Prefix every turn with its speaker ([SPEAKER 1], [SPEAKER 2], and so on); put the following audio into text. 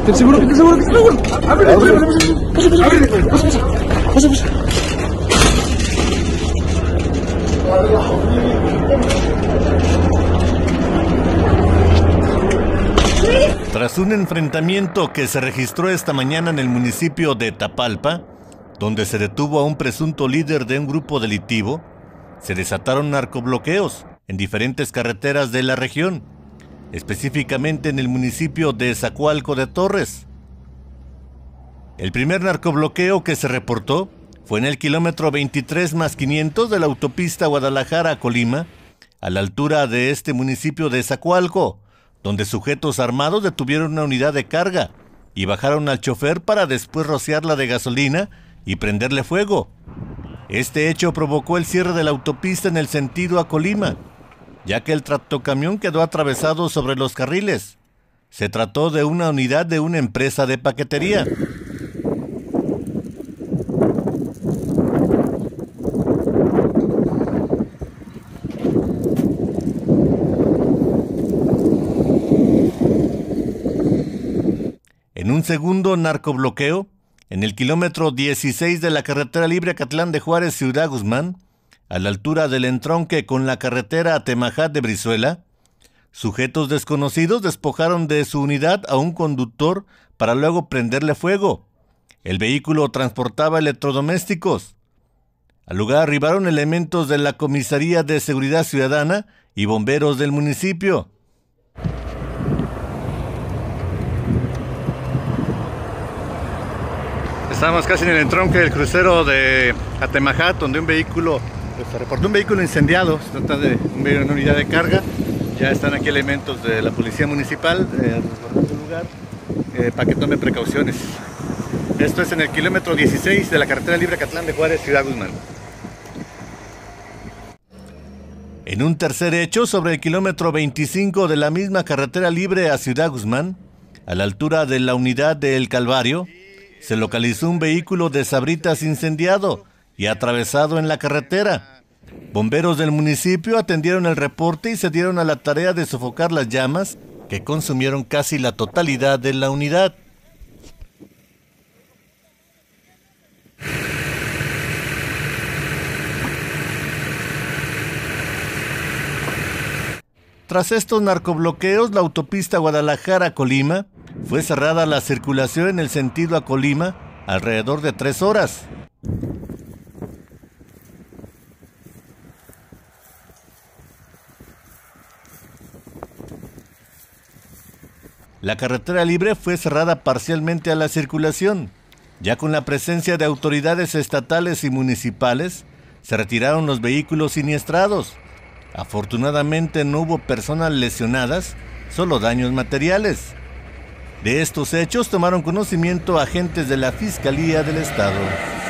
[SPEAKER 1] ¿Estás seguro? ¿Estás seguro? ¿Estás seguro? ¡Ábrele! ¡Pasa!
[SPEAKER 2] Tras un enfrentamiento que se registró esta mañana en el municipio de Tapalpa, donde se detuvo a un presunto líder de un grupo delictivo, se desataron narcobloqueos en diferentes carreteras de la región, específicamente en el municipio de Zacualco de Torres. El primer narcobloqueo que se reportó fue en el kilómetro 23+500 de la autopista Guadalajara a Colima, a la altura de este municipio de Zacualco, donde sujetos armados detuvieron una unidad de carga y bajaron al chofer para después rociarla de gasolina y prenderle fuego. Este hecho provocó el cierre de la autopista en el sentido a Colima, ya que el tractocamión quedó atravesado sobre los carriles. Se trató de una unidad de una empresa de paquetería. En un segundo narcobloqueo, en el kilómetro 16 de la carretera libre Acatlán de Juárez, Ciudad Guzmán, a la altura del entronque con la carretera Atemajac de Brizuela, sujetos desconocidos despojaron de su unidad a un conductor para luego prenderle fuego. El vehículo transportaba electrodomésticos. Al lugar arribaron elementos de la Comisaría de Seguridad Ciudadana y bomberos del municipio. Estamos casi en el entronque del crucero de Atemajac, donde se reportó un vehículo incendiado. Se trata de una unidad de carga. Ya están aquí elementos de la policía municipal resguardando el lugar para que tome precauciones. Esto es en el kilómetro 16 de la carretera libre Acatlán de Juárez, Ciudad Guzmán. En un tercer hecho, sobre el kilómetro 25 de la misma carretera libre a Ciudad Guzmán, a la altura de la unidad de El Calvario, se localizó un vehículo de Sabritas incendiado y atravesado en la carretera. Bomberos del municipio atendieron el reporte y se dieron a la tarea de sofocar las llamas que consumieron casi la totalidad de la unidad. Tras estos narcobloqueos, la autopista Guadalajara-Colima fue cerrada la circulación en el sentido a Colima alrededor de 3 horas. La carretera libre fue cerrada parcialmente a la circulación. Ya con la presencia de autoridades estatales y municipales, se retiraron los vehículos siniestrados. Afortunadamente no hubo personas lesionadas, solo daños materiales. De estos hechos tomaron conocimiento agentes de la Fiscalía del Estado.